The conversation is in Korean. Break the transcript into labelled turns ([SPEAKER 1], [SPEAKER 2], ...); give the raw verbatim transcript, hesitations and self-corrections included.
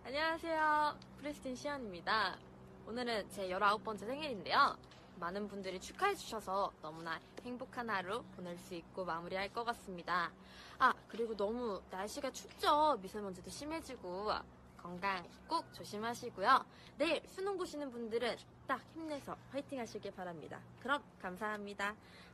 [SPEAKER 1] 안녕하세요. 프리스틴 시연입니다. 오늘은 제 열아홉 번째 생일인데요. 많은 분들이 축하해주셔서 너무나 행복한 하루 보낼 수 있고 마무리할 것 같습니다. 아, 그리고 너무 날씨가 춥죠? 미세먼지도 심해지고 건강 꼭 조심하시고요. 내일 수능 보시는 분들은 딱 힘내서 화이팅 하시길 바랍니다. 그럼 감사합니다.